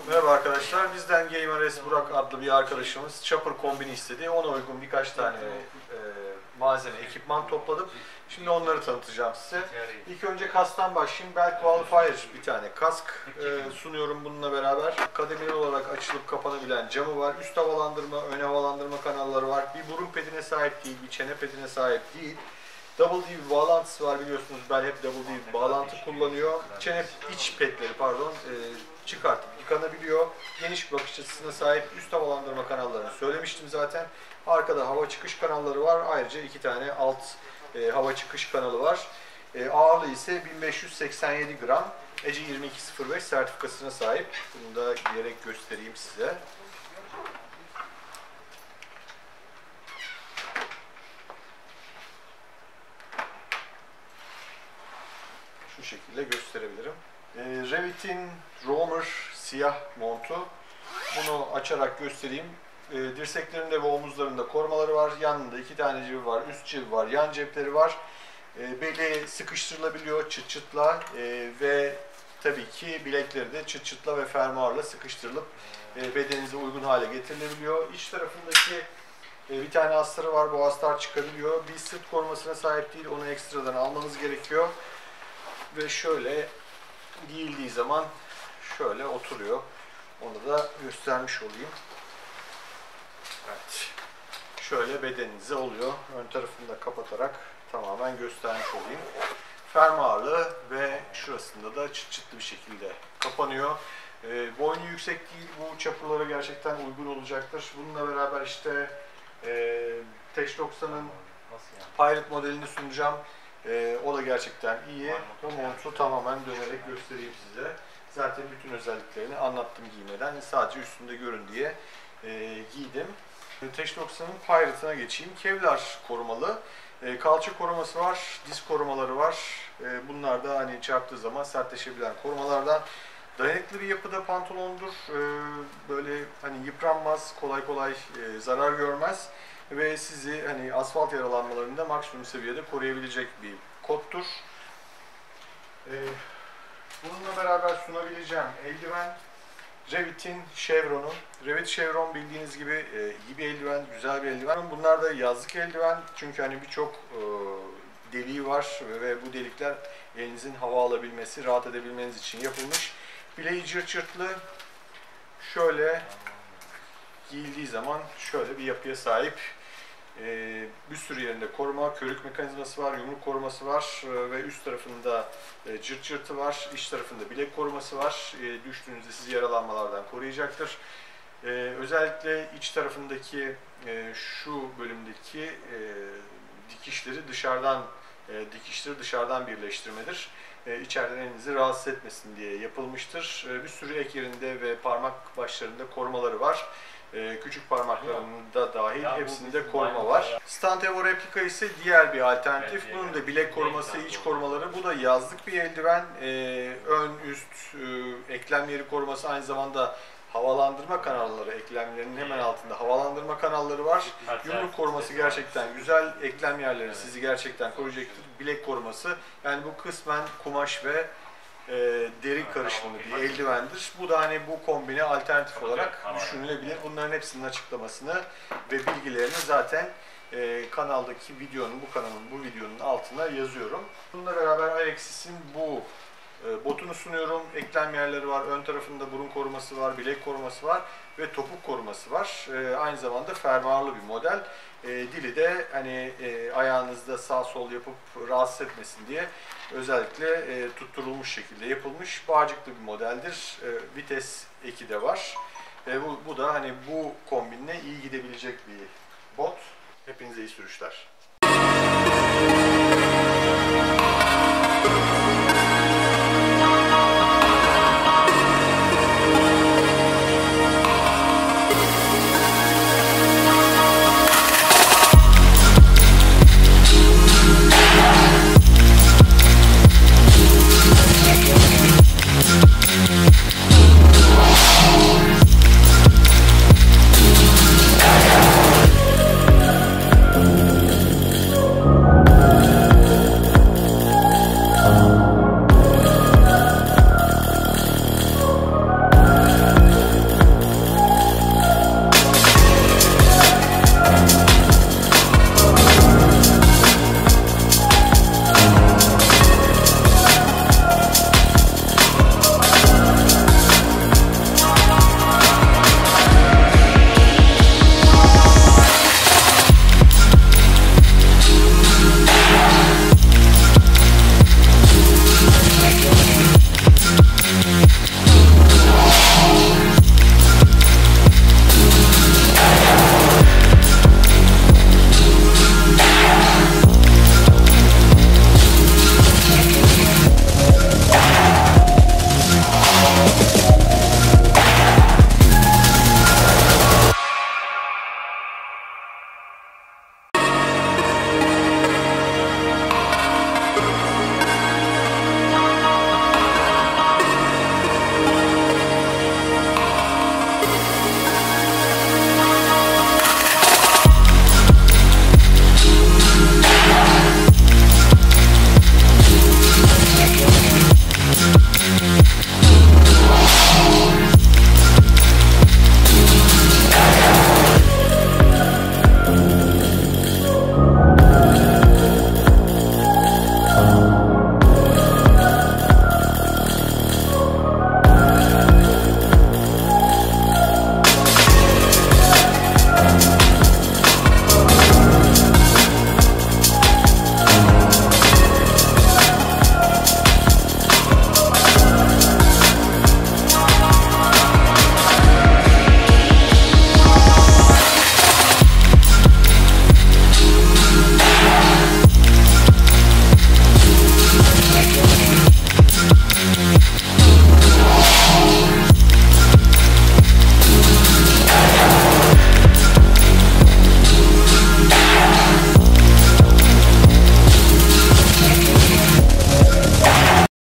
Merhaba arkadaşlar, bizden Gamer S Burak adlı bir arkadaşımız chopper kombini istedi. Ona uygun birkaç tane malzeme, ekipman topladım. Şimdi onları tanıtacağım size. İlk önce kasktan başlayayım. Belt Qualifier bir tane kask sunuyorum bununla beraber. Kademeli olarak açılıp kapanabilen camı var. Üst havalandırma, ön havalandırma kanalları var. Bir burun pedine sahip değil, bir çene pedine sahip değil. Double D bir bağlantısı var, biliyorsunuz Bell hep Double D bir bağlantı kullanıyor. Çene iç pedleri çıkartıp yıkanabiliyor. Geniş bir bakış açısına sahip, üst havalandırma kanallarını söylemiştim zaten. Arkada hava çıkış kanalları var. Ayrıca iki tane alt hava çıkış kanalı var. Ağırlığı ise 1587 gram. ECE 2205 sertifikasına sahip. Bunu da giyerek göstereyim size. Şu şekilde gösterebilirim. Revit'in Roamer siyah montu. Bunu açarak göstereyim. Dirseklerinde ve omuzlarında korumaları var. Yanında iki tane cibi var. Üst cibi var. Yan cepleri var. Beli sıkıştırılabiliyor çıt çıtla ve tabii ki bilekleri de çıt çıtla ve fermuarla sıkıştırılıp bedeninize uygun hale getirilebiliyor. İç tarafındaki bir tane astarı var. Bu astar çıkabiliyor. Bir sırt korumasına sahip değil. Onu ekstradan almanız gerekiyor. Ve şöyle giyildiği zaman şöyle oturuyor. Onu da göstermiş olayım. Evet. Şöyle bedeninize oluyor. Ön tarafını da kapatarak tamamen göstermiş olayım. Fermuarlı ve şurasında da çıt çıtlı bir şekilde kapanıyor. Boynu yüksek değil. Bu çapurlara gerçekten uygun olacaktır. Bununla beraber işte Tech 90'ın Pirate modelini sunacağım. O da gerçekten iyi. Bu montu tamamen dönerek göstereyim size. Zaten bütün özelliklerini anlattım giymeden. Sadece üstünde görün diye giydim. Tech 90'ın Pirate'ına geçeyim. Kevlar korumalı. Kalça koruması var, diz korumaları var. Bunlar da hani çarptığı zaman sertleşebilen korumalardan. Dayanıklı bir yapıda pantolondur. Böyle hani yıpranmaz, kolay kolay zarar görmez ve sizi hani asfalt yaralanmalarında maksimum seviyede koruyabilecek bir kottur. Bununla beraber sunabileceğim eldiven Revit'in Chevron'u. Revit Chevron bildiğiniz gibi iyi bir eldiven, güzel bir eldiven. Bunlar da yazlık eldiven çünkü hani birçok deliği var ve bu delikler elinizin hava alabilmesi, rahat edebilmeniz için yapılmış. Bileği cırt cırtlı, şöyle giyildiği zaman şöyle bir yapıya sahip. Bir sürü yerinde koruma, körük mekanizması var, yumruk koruması var ve üst tarafında cırt cırtı var, iç tarafında bilek koruması var. Düştüğünüzde sizi yaralanmalardan koruyacaktır. Özellikle iç tarafındaki şu bölümdeki dikişleri dışarıdan birleştirmedir. İçeriden elinizi rahatsız etmesin diye yapılmıştır. Bir sürü ek yerinde ve parmak başlarında korumaları var. Küçük parmaklarında dahil hepsinde koruma var. Stunt Evo replika ise diğer bir alternatif. Bunun da bilek koruması, iç korumaları. Bu da yazlık bir eldiven. Ön, üst, eklem yeri koruması, aynı zamanda havalandırma kanalları, eklemlerinin hemen altında havalandırma kanalları var. Yumruk koruması gerçekten güzel. Eklem yerleri sizi gerçekten koruyacaktır. Bilek koruması, yani bu kısmen kumaş ve deri karışımı bir eldivendir. Bu da hani bu kombine alternatif olarak düşünülebilir. Bunların hepsinin açıklamasını ve bilgilerini zaten kanaldaki bu videonun altına yazıyorum. Bununla beraber Alexis'in bu botunu sunuyorum. Eklem yerleri var. Ön tarafında burun koruması var, bilek koruması var ve topuk koruması var. Aynı zamanda fermuarlı bir model. Dili de hani ayağınızda sağ sol yapıp rahatsız etmesin diye özellikle tutturulmuş şekilde yapılmış. Bağcıklı bir modeldir. Vites eki de var. Bu da hani bu kombinle iyi gidebilecek bir bot. Hepinize iyi sürüşler.